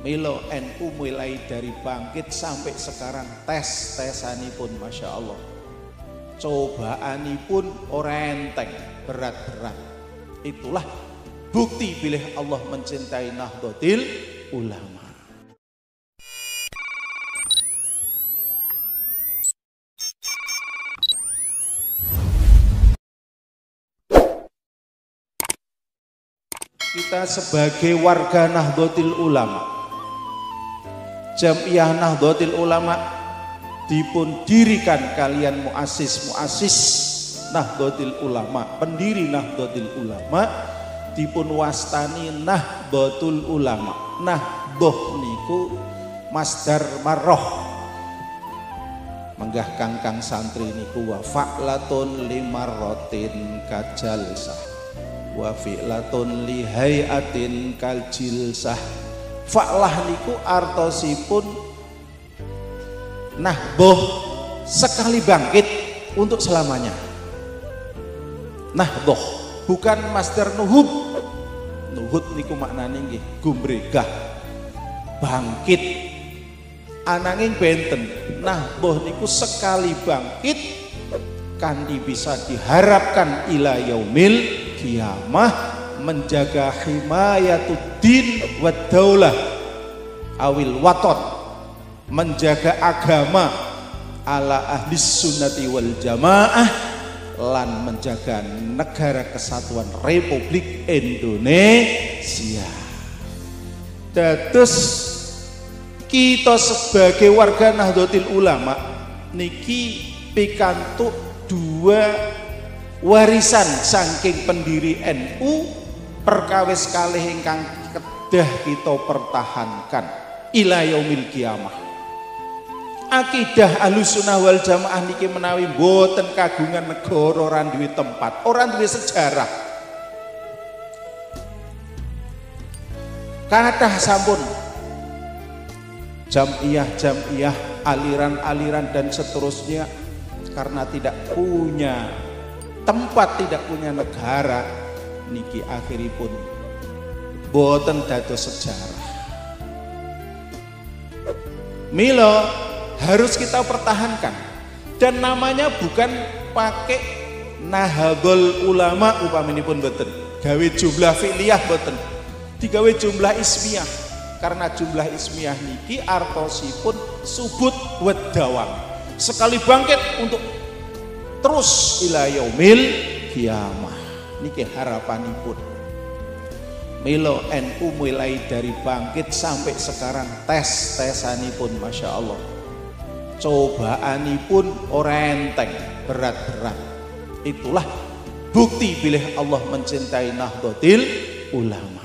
Milo NU mulai dari bangkit sampai sekarang tes-tesanipun Masya Allah. Cobaanipun ora enteng, berat-berat. Itulah bukti bilih Allah mencintai Nahdlatul Ulama. Kita sebagai warga Nahdlatul Ulama, Jamiah Nahdlatul Ulama dipun dirikan kalian muassis Nahdlatul Ulama, pendiri Nahdlatul Ulama dipun wastani Nahdlatul Ulama. Nahdoh niku masdar marroh, menggah kangkang santri niku wa fa'latun limarrotin kajalsah wa fi'latun lihayatin kaljilsah. Fa'lah niku artosipun nahdoh, sekali bangkit untuk selamanya. Nahdoh bukan masdar nuhud. Nuhud niku maknane nggih gumregah, bangkit. Ananging benten nahdoh niku sekali bangkit kanthi bisa diharapkan ila yaumil kiamah, menjaga himayatuddin wad daulah awil waton, menjaga agama ala ahli sunnati wal jamaah, lan menjaga negara kesatuan Republik Indonesia. Dados kita sebagai warga Nahdlatul Ulama niki pikantuk dua warisan saking pendiri NU perkawis kalih ingkang kedah kita pertahankan ila yaumil kiamah. Akidah Ahlussunnah wal Jamaah niki menawi boten kagungan negara, ora duwe tempat, ora duwe sejarah. Kathah sampun jamiah, aliran-aliran dan seterusnya karena tidak punya tempat, tidak punya negara, niki akhiripun boten dados sejarah. Milo harus kita pertahankan, dan namanya bukan pakai Nahdlatul Ulama upaminipun boten gawe jumlah fi'liyah, boten digawe jumlah ismiyah, karena jumlah ismiyah niki artosipun subut wad dawam, sekali bangkit untuk terus ila yaumil kiamah. Niki harapanipun. Milo NU mulai dari bangkit sampai sekarang tes-tesanipun Masya Allah. Cobaanipun ora enteng, berat-berat. Itulah bukti bilih Allah mencintai Nahdlatul Ulama.